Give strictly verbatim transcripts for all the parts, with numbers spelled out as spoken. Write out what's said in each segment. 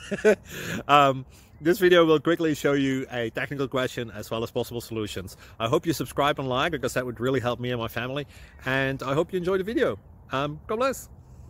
um, this video will quickly show you a technical question as well as possible solutions. I hope you subscribe and like, because that would really help me and my family. And I hope you enjoy the video. Um, God bless.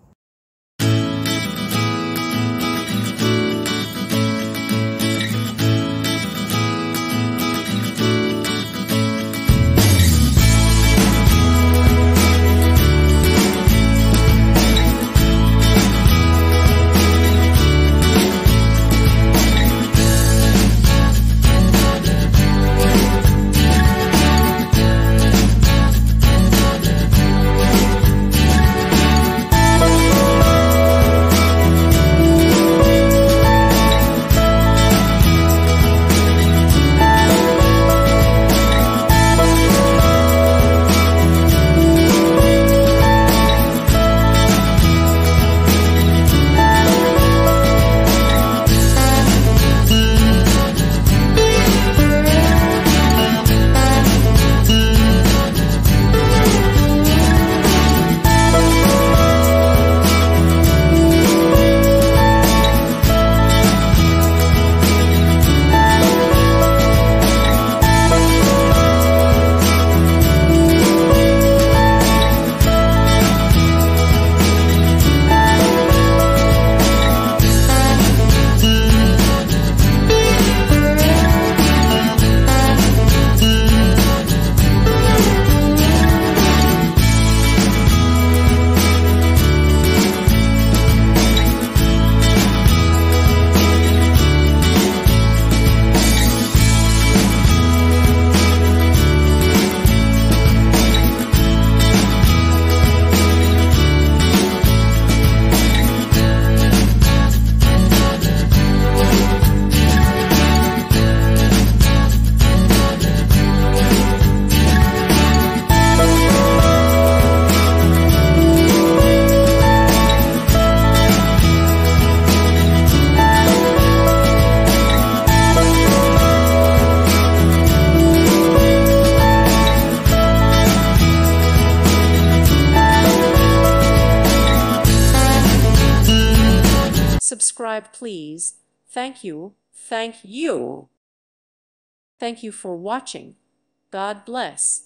Subscribe, please. Thank you. Thank you. Thank you for watching. God bless.